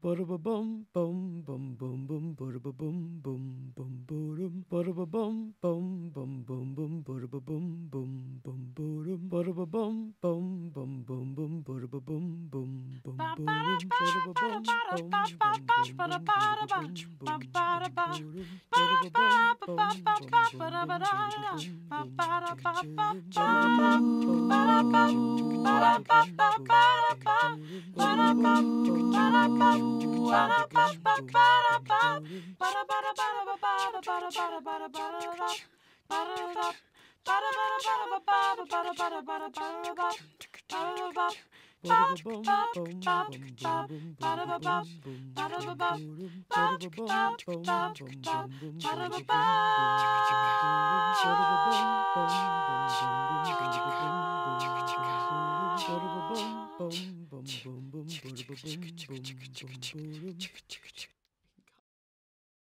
Bada ba bum bum bum bum bum bada ba bum bum bum boom bada ba bum bum bum bum bum bada ba bum bum bum boom bada ba bum bum bum bum bum bada ba bum bum bum boom bada ba bum bum bum bum bada ba bum bum bum bada ba bum bum bum bum bum bada ba bum bum bada ba bum